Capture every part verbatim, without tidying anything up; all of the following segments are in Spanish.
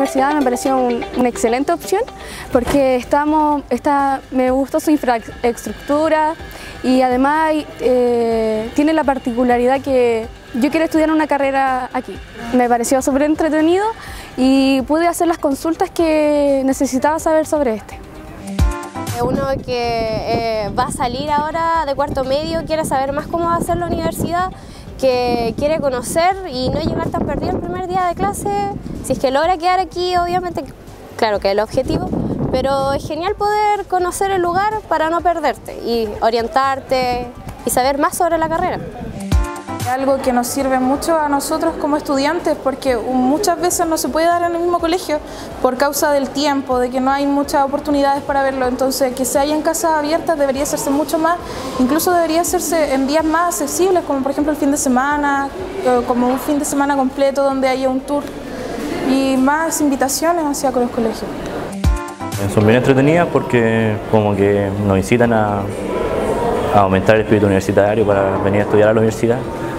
universidad me pareció un, una excelente opción porque estamos, está, me gustó su infraestructura y además eh, tiene la particularidad que yo quiero estudiar una carrera aquí. Me pareció súper entretenido y pude hacer las consultas que necesitaba saber sobre este. Uno que eh, va a salir ahora de cuarto medio, quiere saber más cómo va a ser la universidad, que quiere conocer y no llegar tan perdido el primer día de clase. Si es que logra quedar aquí, obviamente, claro que es el objetivo, pero es genial poder conocer el lugar para no perderte y orientarte y saber más sobre la carrera. Algo que nos sirve mucho a nosotros como estudiantes porque muchas veces no se puede dar en el mismo colegio por causa del tiempo, de que no hay muchas oportunidades para verlo, entonces que se haya en casas abiertas debería hacerse mucho más, incluso debería hacerse en días más accesibles, como por ejemplo el fin de semana, como un fin de semana completo donde haya un tour y más invitaciones hacia los colegios. Son bien entretenidas porque como que nos incitan a, a aumentar el espíritu universitario para venir a estudiar a la universidad.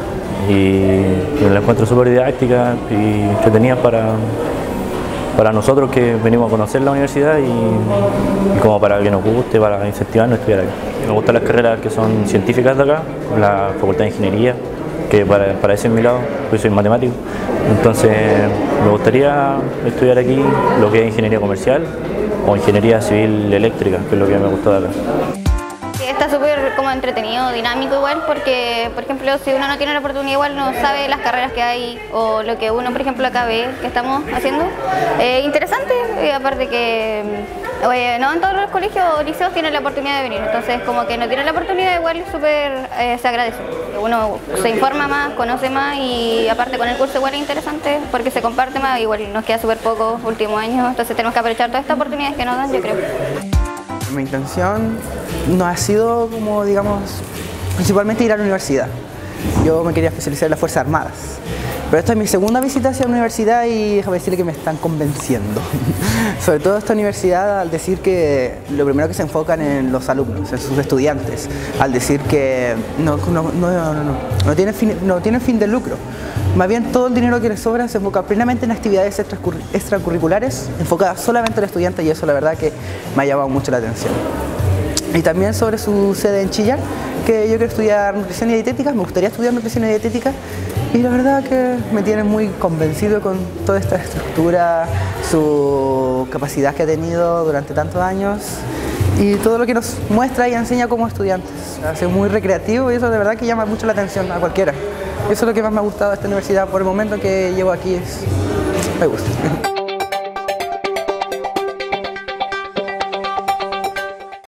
Y la encuentro súper didáctica y entretenida para, para nosotros que venimos a conocer la universidad y, y como para que nos guste, para incentivarnos a estudiar aquí. Me gustan las carreras que son científicas de acá, la Facultad de Ingeniería, que para, para ese es mi lado, pues soy matemático. Entonces me gustaría estudiar aquí lo que es Ingeniería Comercial o Ingeniería Civil Eléctrica, que es lo que me gustó de acá. Está súper como entretenido, dinámico igual, porque por ejemplo si uno no tiene la oportunidad igual no sabe las carreras que hay o lo que uno por ejemplo acá ve que estamos haciendo. Eh, interesante, y aparte que eh, no en todos los colegios o liceos tienen la oportunidad de venir, entonces como que no tienen la oportunidad igual súper eh, se agradece. Uno se informa más, conoce más y aparte con el curso igual es interesante porque se comparte más, igual nos queda súper poco último año, entonces tenemos que aprovechar todas estas oportunidades que nos dan, yo creo. Mi intención no ha sido, como digamos, principalmente ir a la universidad. Yo me quería especializar en las Fuerzas Armadas. Pero esta es mi segunda visita hacia la universidad y déjame decirle que me están convenciendo. Sobre todo esta universidad al decir que lo primero que se enfocan en los alumnos, en sus estudiantes, al decir que no, no, no, no, no, no, tiene, fin, no tiene fin de lucro. Más bien todo el dinero que les sobra se enfoca plenamente en actividades extracurriculares enfocadas solamente al estudiante y eso la verdad que me ha llamado mucho la atención. Y también sobre su sede en Chillán, que yo quiero estudiar nutrición y dietética, me gustaría estudiar nutrición y dietética y la verdad que me tiene muy convencido con toda esta estructura, su capacidad que ha tenido durante tantos años y todo lo que nos muestra y enseña como estudiantes. Ha sido muy recreativo y eso de verdad que llama mucho la atención a cualquiera. Eso es lo que más me ha gustado de esta universidad por el momento que llevo aquí, es, me gusta.